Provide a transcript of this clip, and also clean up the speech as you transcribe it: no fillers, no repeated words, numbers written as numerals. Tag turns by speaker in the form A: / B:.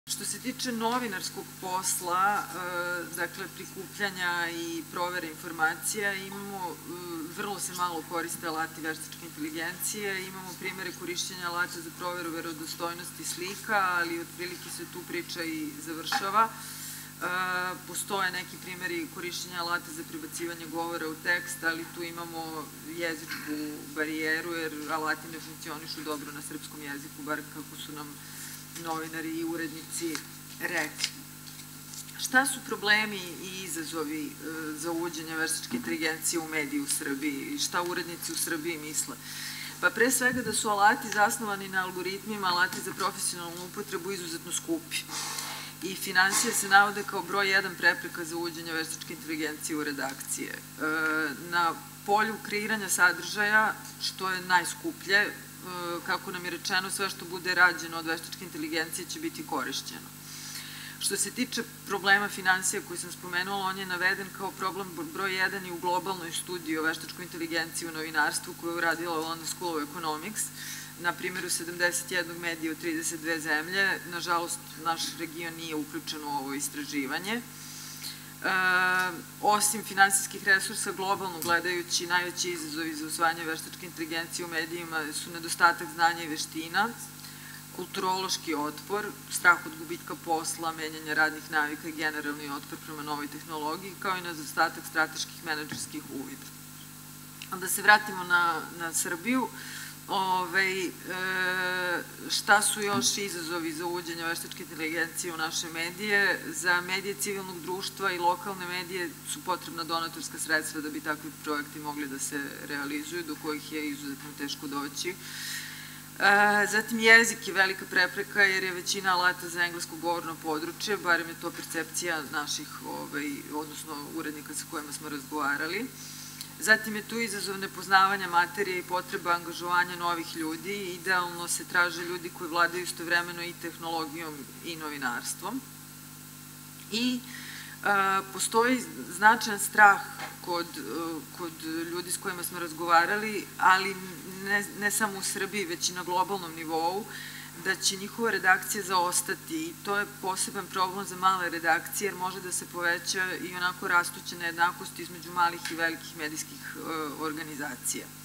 A: Što se tiče novinarskog posla, dakle prikupljanja i provere informacija, imamo, vrlo se malo koriste alati veštačke inteligencije, imamo primere korišćenja alata za proveru verodostojnosti slika, ali otprilike se tu priča i završava. Postoje neki primeri korišćenja alata za prebacivanje govora u tekst, ali tu imamo jezičku barijeru, jer alati ne funkcionišu dobro na srpskom jeziku, bar kako su nam novinari i urednici rekli. Šta su problemi i izazovi za uvođenje veštačke inteligencije u medije u Srbiji i šta urednici u Srbiji misle? Pa pre svega da su alati zasnovani na algoritmima, alati za profesionalnu upotrebu izuzetno skupi. I finansije se navode kao broj 1 prepreka za uvođenje veštačke inteligencije u redakcije. Na polju kreiranja sadržaja, što je najskuplje, kako nam je rečeno, sve što bude rađeno od veštačke inteligencije će biti korišćeno. Što se tiče problema finansija koji sam spomenula, on je naveden kao problem broj 1 i u globalnoj studiji o veštačkoj inteligenciji u novinarstvu koju je uradila London School of Economics na primjeru 71 medija u 32 zemlje. Nažalost, naš region nije uključen u ovo istraživanje. Osim finansijskih resursa, globalno gledajući, najveći izazovi za usvajanje veštačke inteligencije u medijima su nedostatak znanja i veština, kulturološki otpor, strah od gubitka posla, menjanja radnih navika i generalni otpor prema novoj tehnologiji, kao i nedostatak strateških menadžerskih uvida. Da se vratimo na Srbiju. Šta su još izazovi za uvođenje veštačke inteligencije u naše medije? Za medije civilnog društva i lokalne medije su potrebna donatorska sredstva da bi takvi projekti mogli da se realizuju, do kojih je izuzetno teško doći. Zatim jezik je velika prepreka jer je većina alata za englesko govorno područje, barem je to percepcija naših, odnosno urednika sa kojima smo razgovarali. Zatim je tu izazov nepoznavanja materije i potreba angažovanja novih ljudi. Idealno se traže ljudi koji vladaju istovremeno i tehnologijom i novinarstvom. I postoji značajan strah kod ljudi s kojima smo razgovarali, ali ne samo u Srbiji, već i na globalnom nivou, da će njihova redakcija zaostati i to je poseban problem za male redakcije jer može da se poveća i onako rastuća nejednakost između malih i velikih medijskih organizacija.